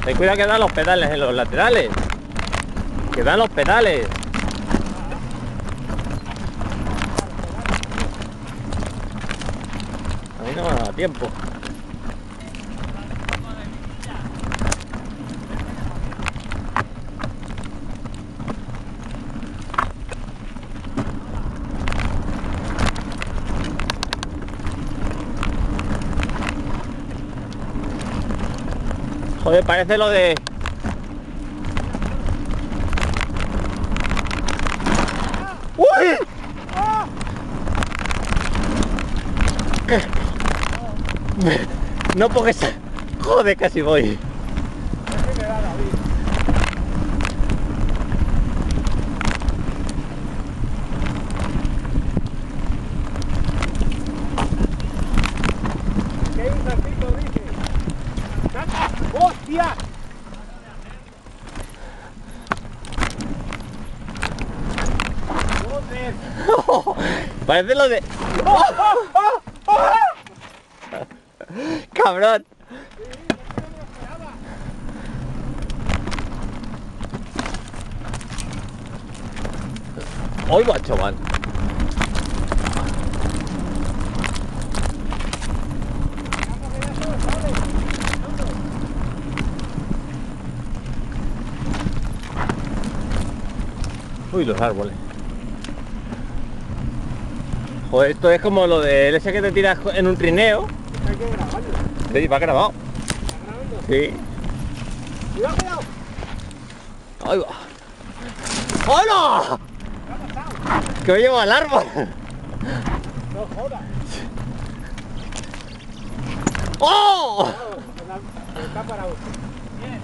Ten cuidado que dan los pedales en los laterales. Que dan los pedales. A mí no me ha dado tiempo. Joder, parece lo de... ¡Uy! No porque se... Joder, casi voy. ¿Qué insertito dice? ¡Hostia! Parece lo de... ¡Cabrón! Hoy va, chaval. Uy, los árboles. Joder, esto es como lo del ese que te tiras en un trineo. Hay que grabarlo. Sí, va grabado. ¿Está grabando? Sí. ¡Cuidado, cuidado! ¡Ahí va! ¡Hola! ¿Qué ha pasado? Que me llevo al árbol. No jodas. ¡Oh! Está parado. Bien.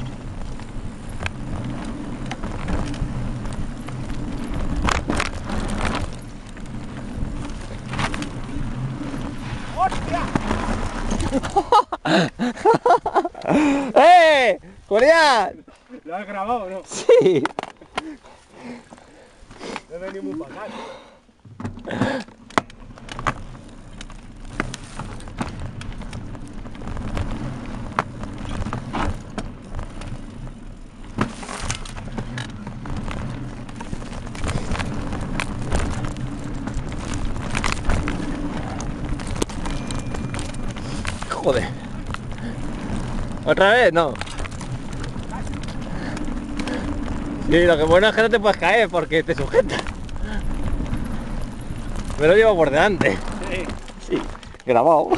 ¡Hostia! ¡Eh! ¡Julián! ¿Lo has grabado o no? Sí. No he venido muy para acá. Joder. ¿Otra vez? No. Sí, lo que bueno es que no te puedes caer porque te sujeta. Me lo llevo por delante. Sí. Sí, grabado.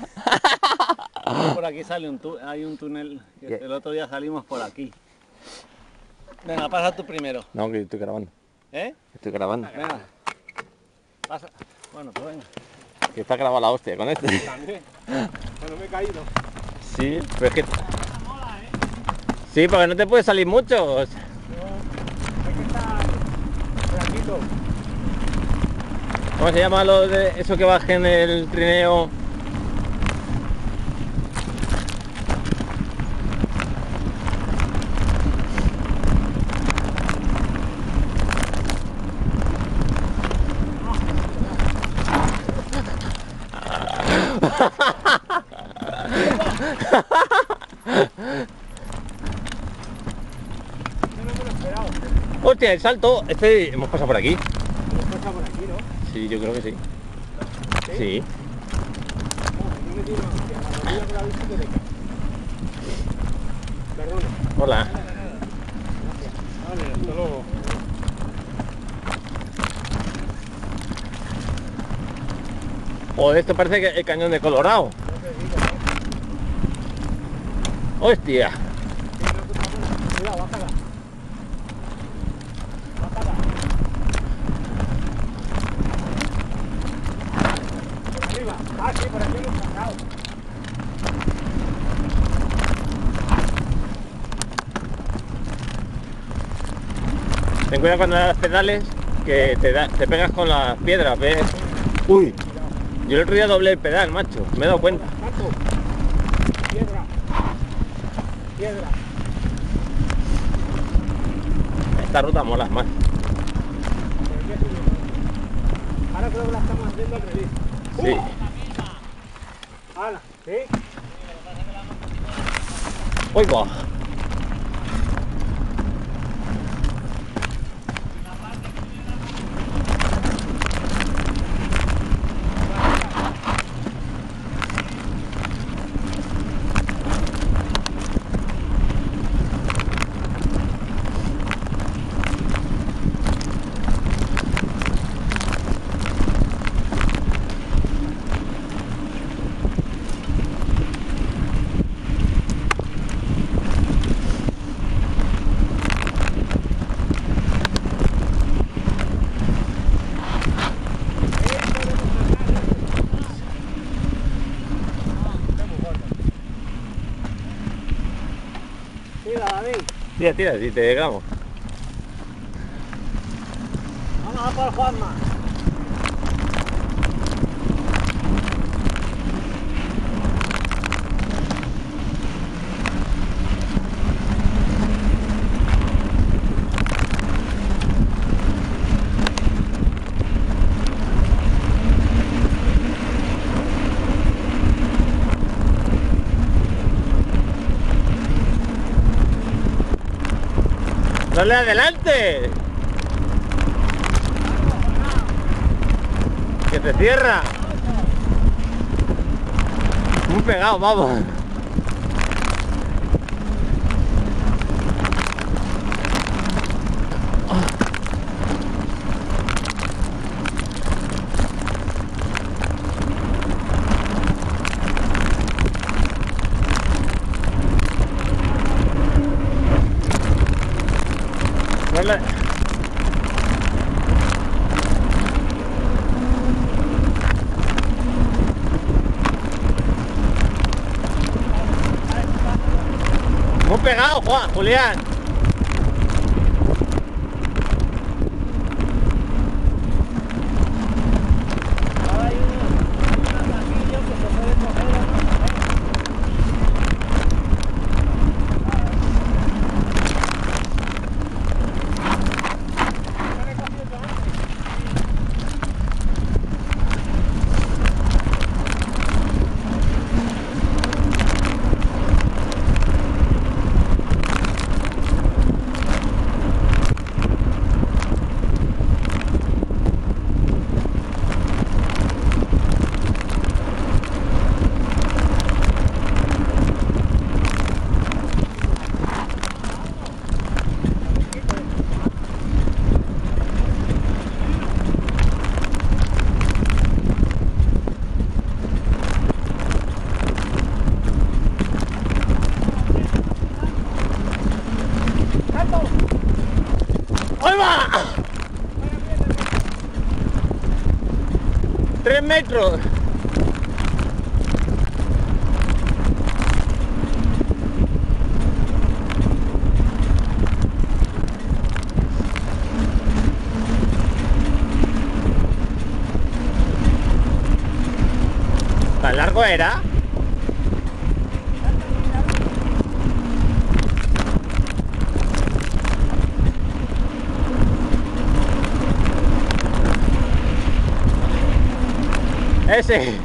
Por aquí sale hay un túnel. Que el otro día salimos por aquí. Venga, pasa tú primero. No, que estoy grabando. ¿Eh? Estoy grabando. Venga. Pasa. Bueno, pues venga. Que está grabada la hostia con este. También. Pero me he caído. Sí, pero es que... Sí, porque no te puede salir mucho. Hay que estar tranquilo. ¿Cómo se llama lo de eso que baje en el trineo? Yo no me lo he esperado. Hostia, el salto. Este hemos pasado por aquí. Hemos pasado por aquí, ¿no? Sí, yo creo que sí. ¿Sí? Sí. Yo me tiro hacia la rodilla que la viste que te cae. Perdona. Hola. Gracias. Vale, hasta luego. Joder, esto parece que el cañón de Colorado. No te digo, ¿eh? Hostia. Sí, no te preocupes. Cuidado, bájala. Bájala. Por arriba. Ah, sí, por aquí hemos pasado. Ten cuidado cuando das pedales que te pegas con las piedras, ¿ves? Uy. Yo el otro día doblé el pedal, macho. Me he dado cuenta. Marco. Piedra. Piedra. Esta ruta mola más. Pero ¿qué subimos? Ahora creo que la estamos haciendo al revés. Sí. ¡Hala! ¿Sí? ¡Uy, va! Tira, David. Tira, tira, si te grabo. Vamos a por Juanma. ¡No le adelante! ¡Que te cierra! Muy pegado, vamos. No le... Muy pegado, Julián. Ahora hay un ataquillo que se puede coger o no coger. ¡Ahí va! 3 metros. ¿Tan largo era? Ese.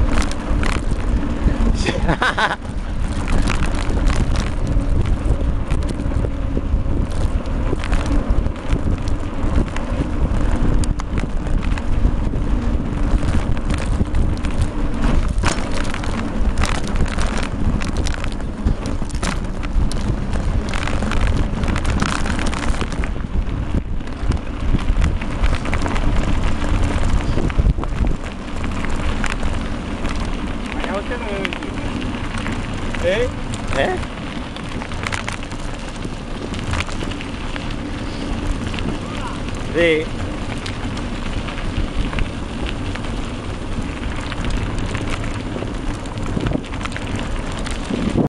¿Eh? ¿Eh? Sí.